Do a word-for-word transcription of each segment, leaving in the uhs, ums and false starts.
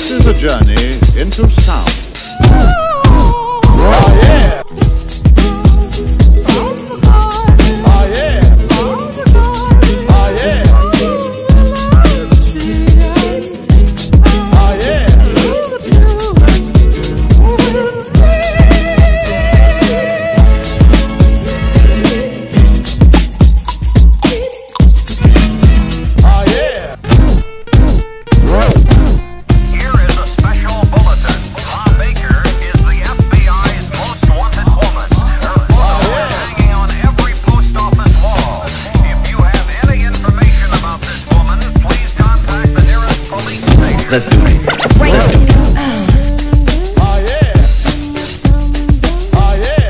This is a journey into sound. Oh yeah! Oh yeah! Oh yeah! Let's do it. Let's do it. Oh yeah. Oh yeah.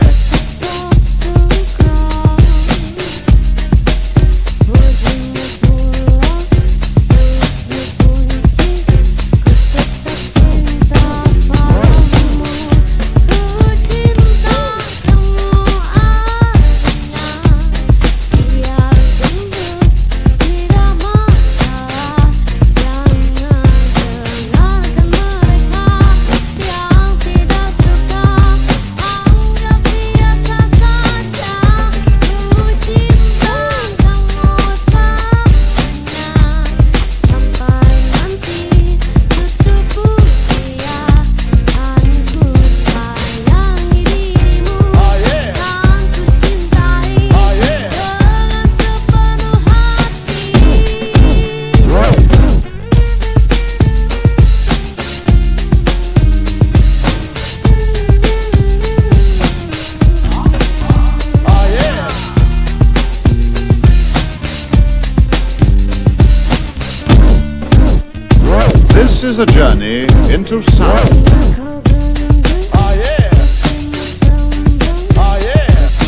This is a journey into sound. Oh yeah. Oh yeah.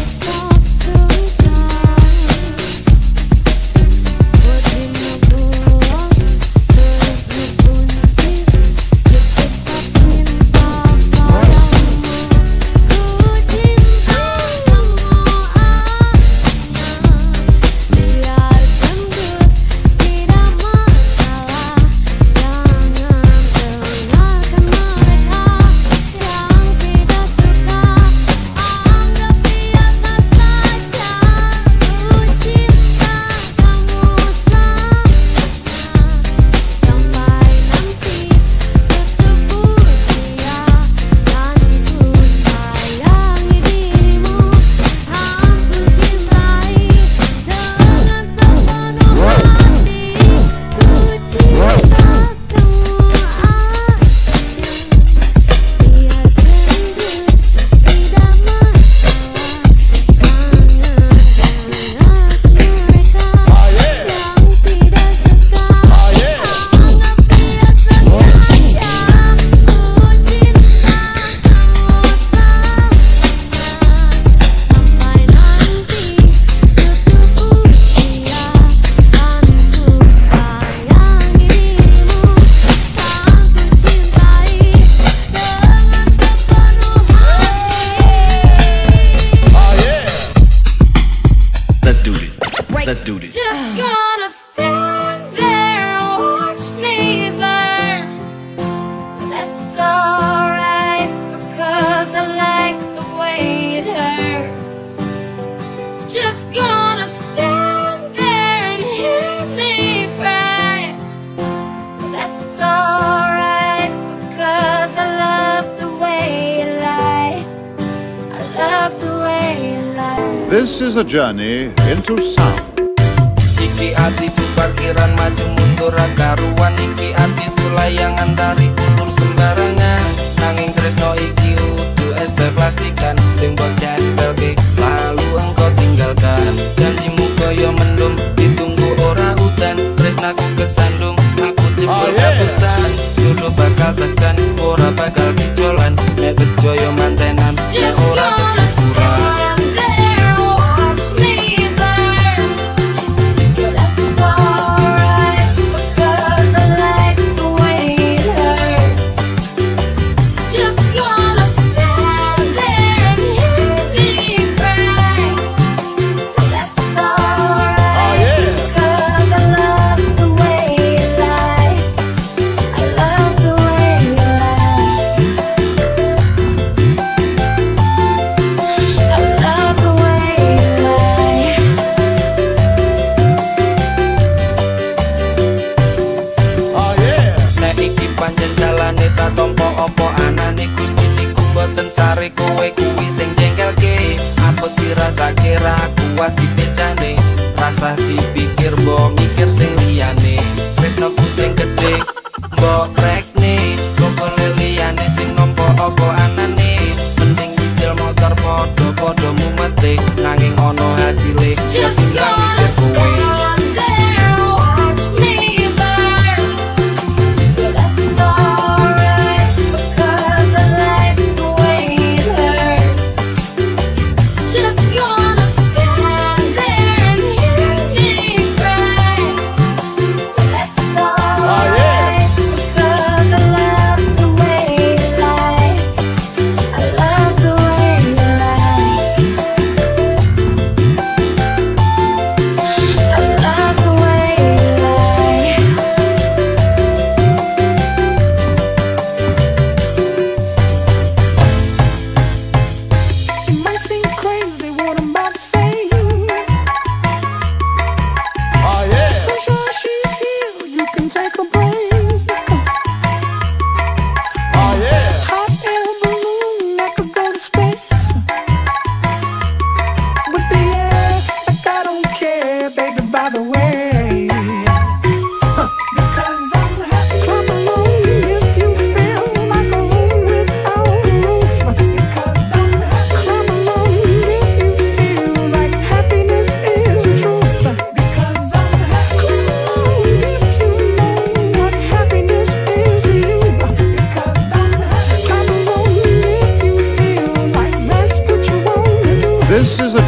Let's do this. Just gonna stand there and watch me burn. That's alright, because I like the way it hurts. Just gonna stand there and hear me cry. That's alright, because I love the way you lie. I love the way you lie. This is a journey into sound. Iki atiku parkiran maju mundur karuan. Iki atiku layangan tarik ulur sembarangan. Nanging tresno iki udu es plastikan. Sing mbok cekelke lalu engkau tinggalkan. Janjimu kaya mendung ditunggu ora udan. Tresnaku kesandung aku jebol kapusan. Dulu bakal tekan ora bakal dijolan. Nek bejoyo mantenan ora kesusuran. Just gonna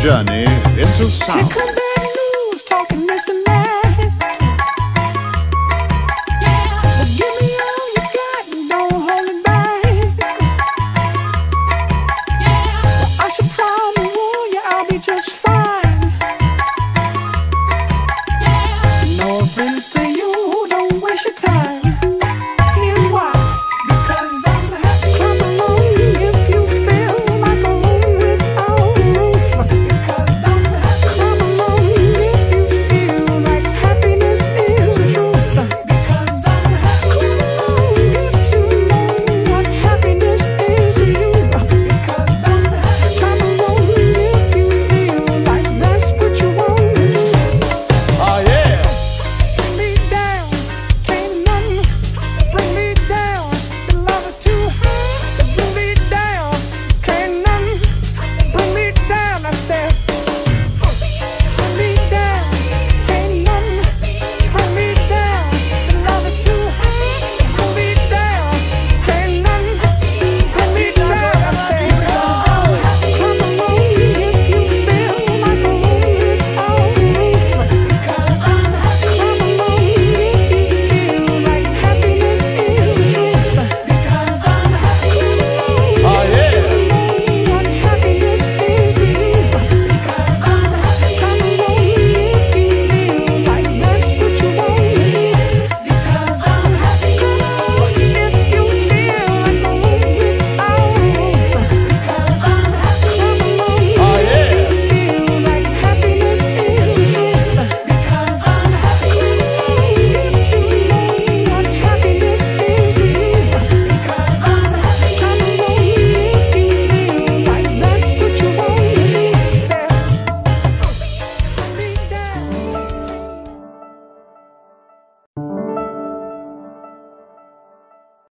journey into sound.